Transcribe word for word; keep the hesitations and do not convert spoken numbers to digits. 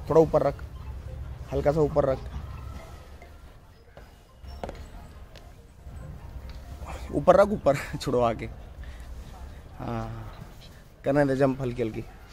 थोड़ा ऊपर रख, हल्का सा ऊपर रख, ऊपर रख, ऊपर छुड़वा के। हाँ, करने दे जंप हल्की हल्की।